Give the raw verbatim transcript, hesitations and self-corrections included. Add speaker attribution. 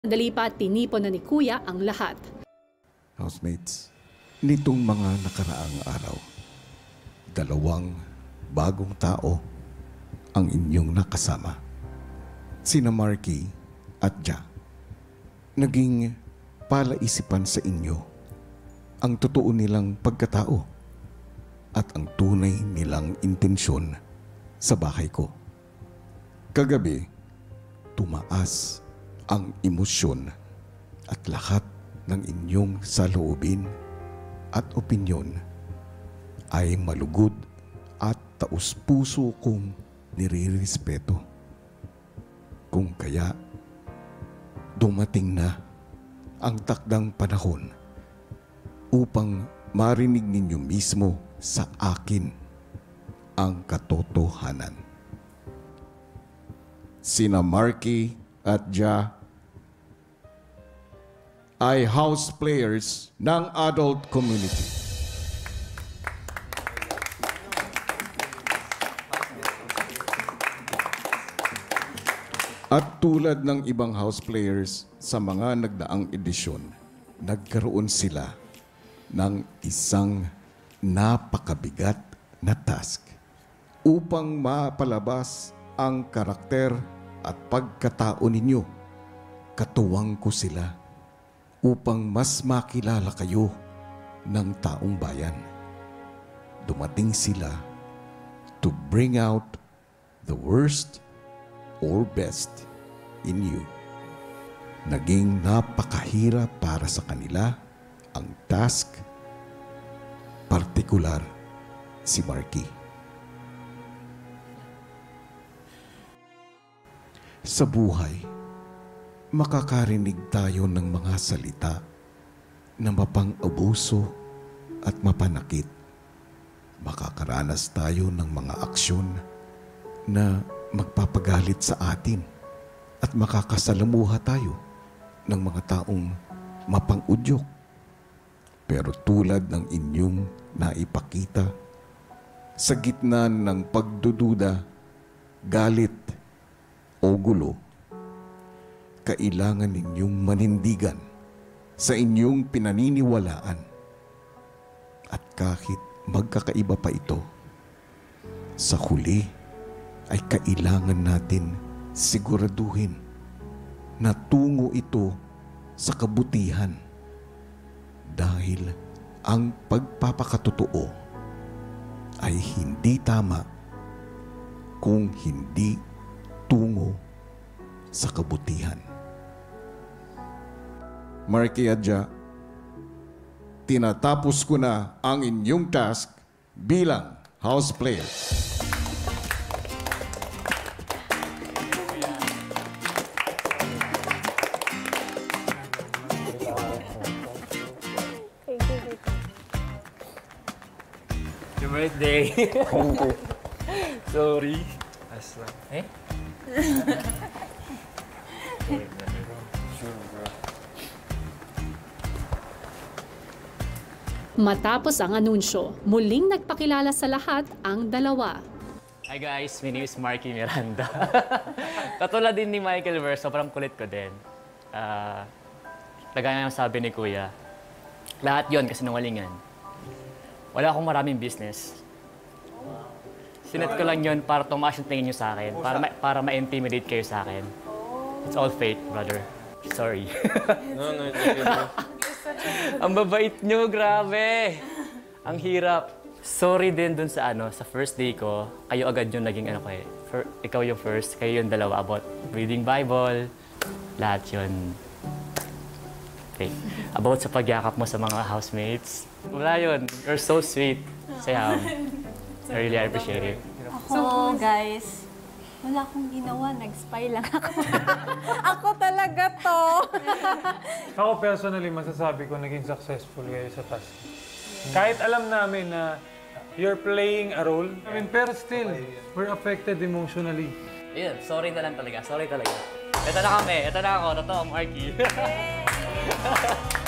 Speaker 1: Dali pa tinipon na ni Kuya ang lahat.
Speaker 2: Housemates, nitong mga nakaraang araw, dalawang bagong tao ang inyong nakasama. Sina Marky at Ja. Naging palaisipan sa inyo ang totoo nilang pagkatao at ang tunay nilang intensyon sa bahay ko. Kagabi, tumaas ang emosyon at lahat ng inyong saloobin at opinyon ay malugod at taus-puso kong nirirespeto. Kung kaya, dumating na ang takdang panahon upang marinig ninyo mismo sa akin ang katotohanan. Sina Marky at Ja ay house players ng adult community. At tulad ng ibang house players sa mga nagdaang edisyon, nagkaroon sila ng isang napakabigat na task upang mapalabas ang karakter at pagkatao ninyo. Katuwang ko sila upang mas makilala kayo ng taong bayan. Dumating sila to bring out the worst or best in you. Naging napakahirap para sa kanila ang task, partikular si Marky. Sa buhay, makakarinig tayo ng mga salita na mapang-abuso at mapanakit. Makakaranas tayo ng mga aksyon na magpapagalit sa atin at makakasalamuha tayo ng mga taong mapang-udyok. Pero tulad ng inyong naipakita, sa gitna ng pagdududa, galit o gulo, kailangan ninyong manindigan sa inyong pinaniniwalaan. At kahit magkakaiba pa ito, sa huli ay kailangan natin siguraduhin na tungo ito sa kabutihan, dahil ang pagpapakatotoo ay hindi tama kung hindi tungo sa kabutihan. Marky at Ja, tinatapos ko na ang inyong task bilang house players.
Speaker 3: Your birthday. Sorry. Asla. Eh?
Speaker 1: Matapos ang anunsyo, muling nagpakilala sa lahat ang dalawa.
Speaker 3: Hi guys, my name is Marky Miranda. Katulad din ni Michael Ver, sobrang kulit ko din. Uh, Lagay na yung sabi ni Kuya, lahat yon kasinungalingan. Wala akong maraming business. Sinet ko lang yon para tumaas yung tingin nyo sa akin, para ma- para ma-intimidate kayo sa akin. It's all fake, brother. Sorry.
Speaker 4: No, no, it's okay.
Speaker 3: Ang babait nyo, grabe. Ang hirap. Sorry din dun sa ano, sa first day ko, kayo agad yung naging ano ko eh. For, ikaw yung first, kayo yung dalawa about reading Bible, lahat yun. Okay. About sa pagyakap mo sa mga housemates. Wala yun. You're so sweet. Sayam. I really appreciate it.
Speaker 5: Ako, guys, wala akong ginawa. Nag-spy lang ako. Ako talaga to.
Speaker 4: Ako personally, masasabi ko naging successful kayo sa task. Kahit alam namin na you're playing a role, I mean, pero still, we're affected emotionally.
Speaker 3: Ayun, sorry na lang talaga. Sorry talaga. Ito na kami. Ito na ako. Totoo, Marky.